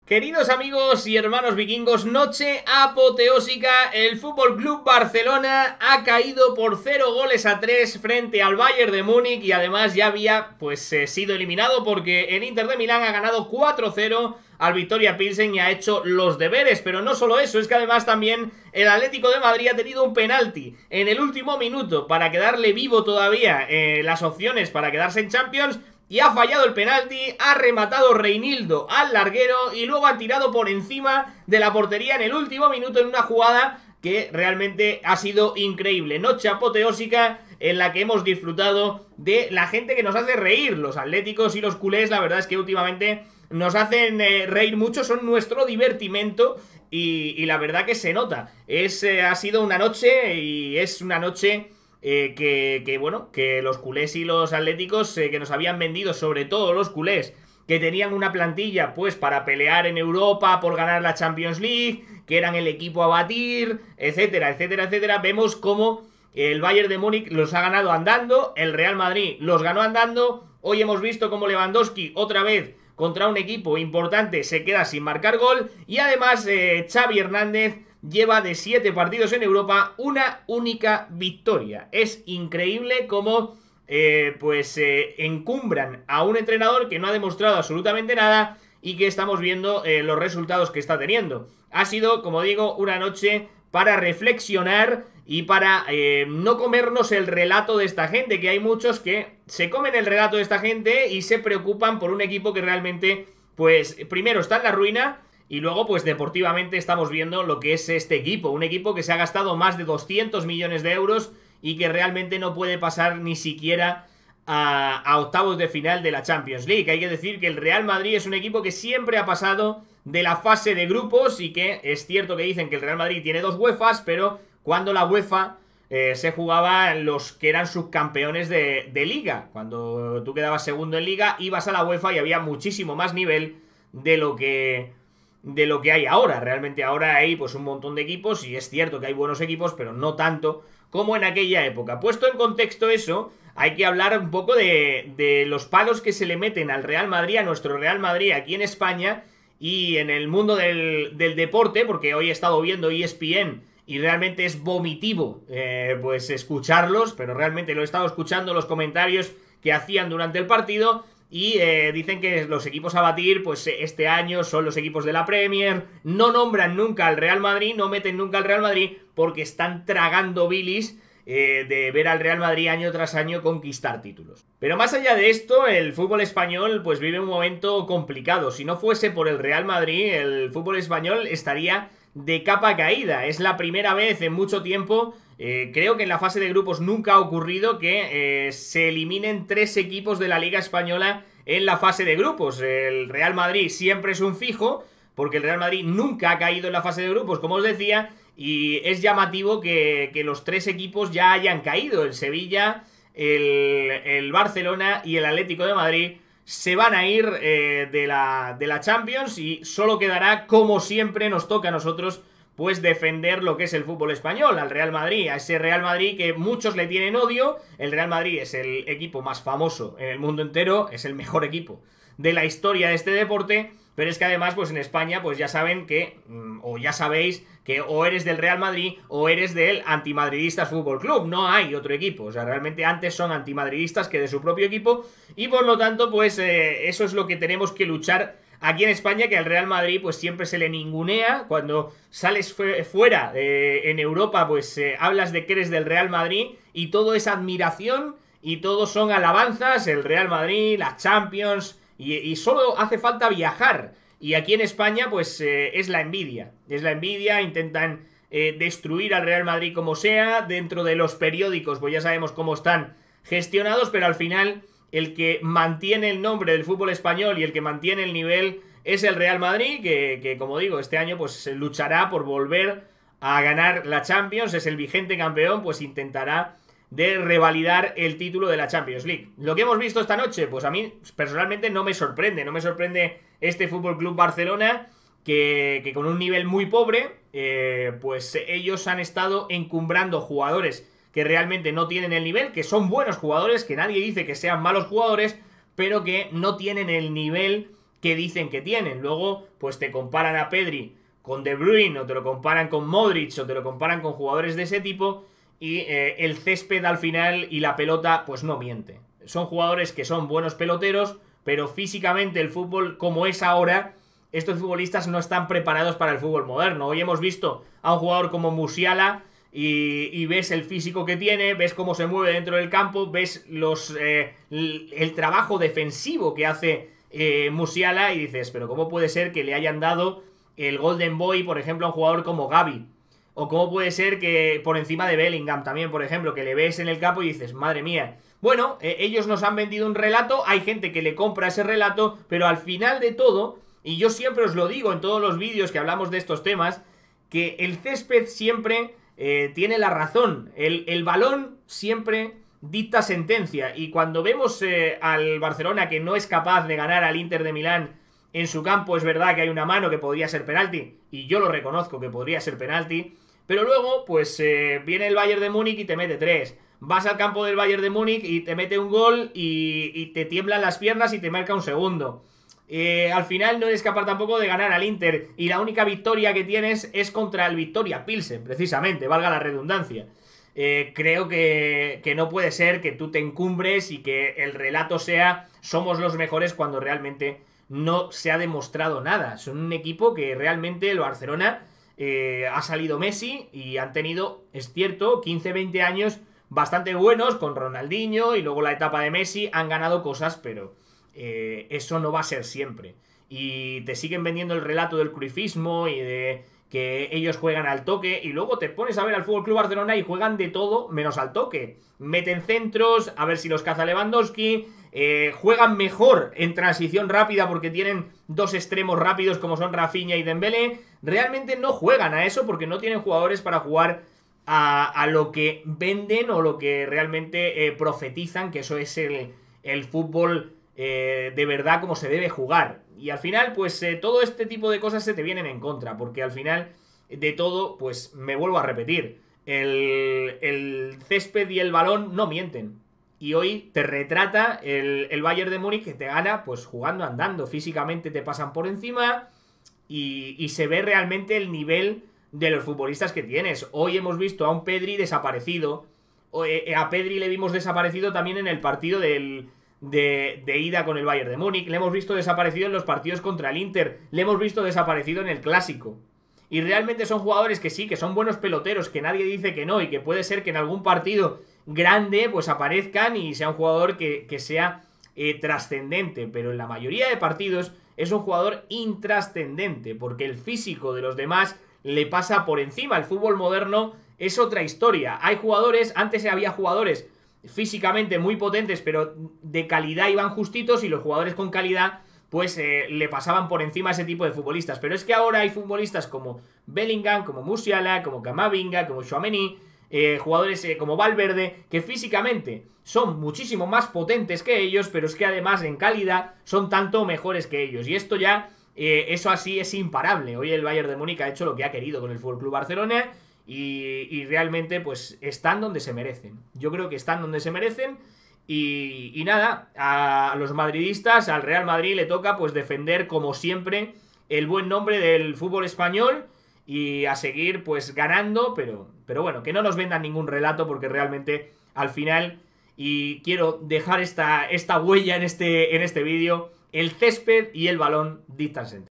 Queridos amigos y hermanos vikingos, noche apoteósica. El FC Barcelona ha caído por 0-3 frente al Bayern de Múnich y además ya había sido eliminado porque el Inter de Milán ha ganado 4-0 al Viktoria Pilsen y ha hecho los deberes. Pero no solo eso, es que además también el Atlético de Madrid ha tenido un penalti en el último minuto para quedarle vivo todavía las opciones para quedarse en Champions. Y ha fallado el penalti, ha rematado Reinildo al larguero y luego han tirado por encima de la portería en el último minuto en una jugada que realmente ha sido increíble. Noche apoteósica en la que hemos disfrutado de la gente que nos hace reír. Los atléticos y los culés, la verdad es que últimamente nos hacen reír mucho, son nuestro divertimento y la verdad que se nota. Ha sido una noche y es una noche... que los culés y los atléticos que nos habían vendido, sobre todo los culés, que tenían una plantilla pues para pelear en Europa por ganar la Champions League, que eran el equipo a batir, etcétera, etcétera, etcétera. Vemos cómo el Bayern de Múnich los ha ganado andando, el Real Madrid los ganó andando. Hoy hemos visto cómo Lewandowski otra vez contra un equipo importante se queda sin marcar gol y además Xavi Hernández lleva de 7 partidos en Europa una única victoria. Es increíble cómo encumbran a un entrenador que no ha demostrado absolutamente nada y que estamos viendo los resultados que está teniendo. Ha sido, como digo, una noche para reflexionar y para no comernos el relato de esta gente, que hay muchos que se comen el relato de esta gente y se preocupan por un equipo que realmente, pues, primero está en la ruina. Y luego, pues deportivamente estamos viendo lo que es este equipo. Un equipo que se ha gastado más de 200 millones de euros y que realmente no puede pasar ni siquiera a octavos de final de la Champions League. Hay que decir que el Real Madrid es un equipo que siempre ha pasado de la fase de grupos y que es cierto que dicen que el Real Madrid tiene 2 UEFAs, pero cuando la UEFA se jugaba los que eran subcampeones de liga. Cuando tú quedabas segundo en liga, ibas a la UEFA y había muchísimo más nivel de lo que hay ahora. Realmente ahora hay pues un montón de equipos y es cierto que hay buenos equipos, pero no tanto como en aquella época. Puesto en contexto eso, hay que hablar un poco de los palos que se le meten al Real Madrid, a nuestro Real Madrid aquí en España y en el mundo del deporte, porque hoy he estado viendo ESPN y realmente es vomitivo pues escucharlos, pero realmente lo he estado escuchando los comentarios que hacían durante el partido. Y dicen que los equipos a batir pues este año son los equipos de la Premier. No nombran nunca al Real Madrid, no meten nunca al Real Madrid porque están tragando bilis de ver al Real Madrid año tras año conquistar títulos. Pero más allá de esto, el fútbol español pues vive un momento complicado. Si no fuese por el Real Madrid, el fútbol español estaría de capa caída. Es la primera vez en mucho tiempo, creo que en la fase de grupos nunca ha ocurrido que se eliminen 3 equipos de la Liga Española en la fase de grupos. El Real Madrid siempre es un fijo, porque el Real Madrid nunca ha caído en la fase de grupos, como os decía, y es llamativo que los 3 equipos ya hayan caído. El Sevilla, el Barcelona y el Atlético de Madrid se van a ir de la Champions y solo quedará, como siempre nos toca a nosotros, pues defender lo que es el fútbol español, al Real Madrid, a ese Real Madrid que muchos le tienen odio. El Real Madrid es el equipo más famoso en el mundo entero, es el mejor equipo de la historia de este deporte, pero es que además pues en España pues ya saben que, o ya sabéis que o eres del Real Madrid o eres del Antimadridistas Fútbol Club, no hay otro equipo. O sea, realmente antes son antimadridistas que de su propio equipo y por lo tanto pues eso es lo que tenemos que luchar aquí en España, que al Real Madrid pues siempre se le ningunea. Cuando sales fuera en Europa pues hablas de que eres del Real Madrid y todo es admiración y todo son alabanzas, el Real Madrid, la Champions y solo hace falta viajar. Y aquí en España pues es la envidia, intentan destruir al Real Madrid como sea. Dentro de los periódicos pues ya sabemos cómo están gestionados, pero al final el que mantiene el nombre del fútbol español y el que mantiene el nivel es el Real Madrid, que como digo, este año pues luchará por volver a ganar la Champions. Es el vigente campeón, pues intentará de revalidar el título de la Champions League. Lo que hemos visto esta noche, pues a mí personalmente no me sorprende este FC Barcelona, que con un nivel muy pobre, pues ellos han estado encumbrando jugadores que realmente no tienen el nivel, que son buenos jugadores, que nadie dice que sean malos jugadores, pero que no tienen el nivel que dicen que tienen. Luego, pues te comparan a Pedri con De Bruyne, o te lo comparan con Modric, o te lo comparan con jugadores de ese tipo, y el césped al final y la pelota, pues no miente. Son jugadores que son buenos peloteros, pero físicamente el fútbol como es ahora, estos futbolistas no están preparados para el fútbol moderno. Hoy hemos visto a un jugador como Musiala y ves el físico que tiene, ves cómo se mueve dentro del campo, ves el trabajo defensivo que hace Musiala y dices, pero ¿cómo puede ser que le hayan dado el Golden Boy, por ejemplo, a un jugador como Gavi? O cómo puede ser que por encima de Bellingham también, por ejemplo, que le ves en el campo y dices, madre mía. Bueno, ellos nos han vendido un relato, hay gente que le compra ese relato, pero al final de todo, y yo siempre os lo digo en todos los vídeos que hablamos de estos temas, que el césped siempre tiene la razón. El balón siempre dicta sentencia. Y cuando vemos al Barcelona que no es capaz de ganar al Inter de Milán en su campo, es verdad que hay una mano que podría ser penalti, y yo lo reconozco que podría ser penalti, pero luego pues viene el Bayern de Múnich y te mete 3. Vas al campo del Bayern de Múnich y te mete un gol y te tiemblan las piernas y te marca un segundo. Al final no eres capaz tampoco de ganar al Inter, y la única victoria que tienes es contra el Victoria Pilsen, precisamente, valga la redundancia. Creo que no puede ser que tú te encumbres y que el relato sea somos los mejores cuando realmente no se ha demostrado nada. Son un equipo que realmente el Barcelona ha salido Messi y han tenido, es cierto, 15-20 años bastante buenos con Ronaldinho y luego la etapa de Messi, han ganado cosas, pero eso no va a ser siempre. Y te siguen vendiendo el relato del cruifismo y de que ellos juegan al toque, y luego te pones a ver al FC Barcelona y juegan de todo menos al toque. Meten centros, a ver si los caza Lewandowski, juegan mejor en transición rápida porque tienen dos extremos rápidos como son Rafinha y Dembélé. Realmente no juegan a eso porque no tienen jugadores para jugar a lo que venden o lo que realmente profetizan, que eso es el fútbol de verdad como se debe jugar. Y al final pues todo este tipo de cosas se te vienen en contra, porque al final de todo, pues me vuelvo a repetir, el césped y el balón no mienten. Y hoy te retrata el Bayern de Múnich, que te gana pues jugando, andando. Físicamente te pasan por encima y se ve realmente el nivel de los futbolistas que tienes. Hoy hemos visto a un Pedri desaparecido. A Pedri le vimos desaparecido también en el partido de ida con el Bayern de Múnich. Le hemos visto desaparecido en los partidos contra el Inter. Le hemos visto desaparecido en el Clásico. Y realmente son jugadores que sí, que son buenos peloteros, que nadie dice que no, y que puede ser que en algún partido grande pues aparezcan y sea un jugador que sea trascendente. Pero en la mayoría de partidos es un jugador intrascendente, porque el físico de los demás le pasa por encima. El fútbol moderno es otra historia. Hay jugadores, antes había jugadores físicamente muy potentes, pero de calidad iban justitos, y los jugadores con calidad pues le pasaban por encima a ese tipo de futbolistas. Pero es que ahora hay futbolistas como Bellingham, como Musiala, como Camavinga, como Tchouaméni, jugadores como Valverde, que físicamente son muchísimo más potentes que ellos, pero es que además en calidad son tanto mejores que ellos. Y esto ya, eso así es imparable. Hoy el Bayern de Múnich ha hecho lo que ha querido con el FC Barcelona, y realmente pues están donde se merecen. Yo creo que están donde se merecen. Y nada, a los madridistas, al Real Madrid le toca pues defender como siempre el buen nombre del fútbol español y a seguir pues ganando, pero bueno, que no nos vendan ningún relato, porque realmente al final, y quiero dejar esta huella en este vídeo, el césped y el balón dictan sentencia.